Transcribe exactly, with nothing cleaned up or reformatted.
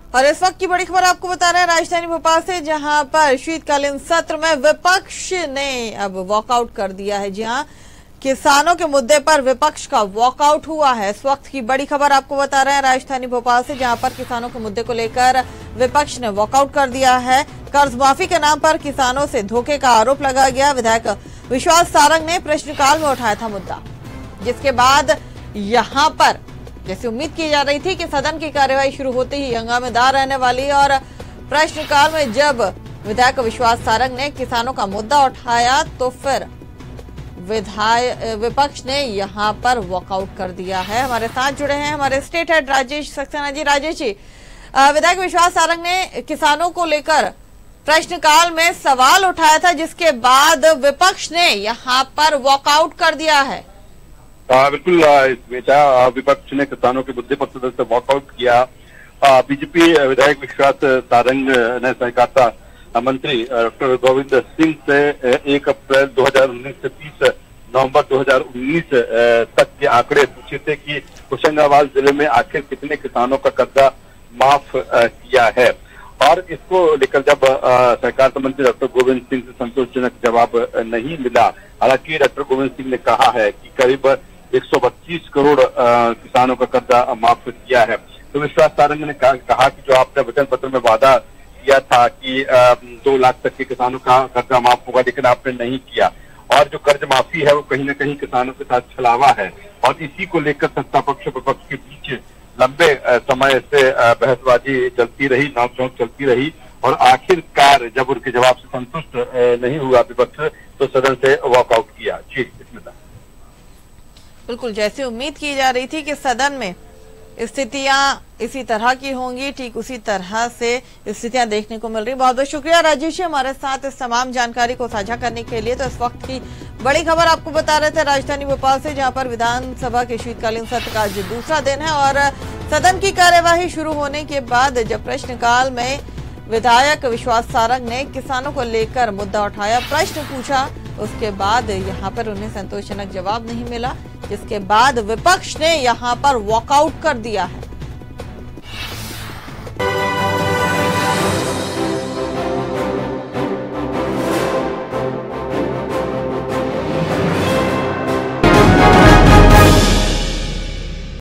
और इस वक्त की बड़ी खबर आपको बता रहे हैं राजधानी भोपाल से, जहां पर शीतकालीन सत्र में विपक्ष ने अब वॉकआउट कर दिया है। जी हां, किसानों के मुद्दे पर विपक्ष का वॉकआउट हुआ है। इस वक्त की बड़ी खबर आपको बता रहे हैं राजधानी भोपाल से, जहां पर किसानों के मुद्दे को लेकर विपक्ष ने वॉकआउट कर दिया है। कर्ज माफी के नाम पर किसानों से धोखे का आरोप लगाया गया। विधायक विश्वास सारंग ने प्रश्नकाल में उठाया था मुद्दा, जिसके बाद यहां पर जैसे उम्मीद की जा रही थी कि सदन की कार्यवाही शुरू होते ही हंगामेदार रहने वाली, और प्रश्नकाल में जब विधायक विश्वास सारंग ने किसानों का मुद्दा उठाया तो फिर विधायक विपक्ष ने यहां पर वॉकआउट कर दिया है। हमारे साथ जुड़े हैं हमारे स्टेट हेड राजेश सक्सेना जी। राजेश जी, विधायक विश्वास सारंग ने किसानों को लेकर प्रश्नकाल में सवाल उठाया था, जिसके बाद विपक्ष ने यहां पर वॉकआउट कर दिया है। आ, बिल्कुल बेटा, विपक्ष ने किसानों के मुद्दे पर सदन से वॉकआउट किया। बीजेपी विधायक विश्वास सारंग ने सहकारिता मंत्री डॉक्टर गोविंद सिंह से एक अप्रैल दो हजार उन्नीस से तीस नवंबर दो हजार उन्नीस तक के आंकड़े पूछे थे कि होशंगाबाद जिले में आखिर कितने किसानों का कर्जा माफ किया है। और इसको लेकर जब सहकारिता मंत्री डॉक्टर गोविंद सिंह से संतोषजनक जवाब नहीं मिला, हालांकि डॉक्टर गोविंद सिंह ने कहा है कि करीब एक सौ पच्चीस करोड़ किसानों का कर्जा माफ किया है। तो विश्वास सारंग ने कहा कि जो आपने वचन पत्र में वादा किया था कि दो लाख तक के किसानों का कर्जा माफ होगा, लेकिन आपने नहीं किया। और जो कर्ज माफी है वो कहीं ना कहीं किसानों के साथ छलावा है, और इसी को लेकर सत्ता पक्ष विपक्ष के बीच लंबे समय से बहसबाजी चलती रही, नोक-झोंक चलती रही, और आखिरकार जब उनके जवाब से संतुष्ट नहीं हुआ विपक्ष तो सदन से वॉकआउट किया। जी, इसमें था बिल्कुल जैसे उम्मीद की जा रही थी कि सदन में स्थितियां इसी तरह की होंगी, ठीक उसी तरह से स्थितियां देखने को मिल रही। बहुत बहुत शुक्रिया राजेश जी हमारे साथ इस तमाम जानकारी को साझा करने के लिए। तो इस वक्त की बड़ी खबर आपको बता रहे थे राजधानी भोपाल से, जहां पर विधानसभा के शीतकालीन सत्र का आज दूसरा दिन है, और सदन की कार्यवाही शुरू होने के बाद जब प्रश्नकाल में विधायक विश्वास सारंग ने किसानों को लेकर मुद्दा उठाया, प्रश्न पूछा, उसके बाद यहाँ पर उन्हें संतोषजनक जवाब नहीं मिला, जिसके बाद विपक्ष ने यहाँ पर वॉकआउट कर दिया है।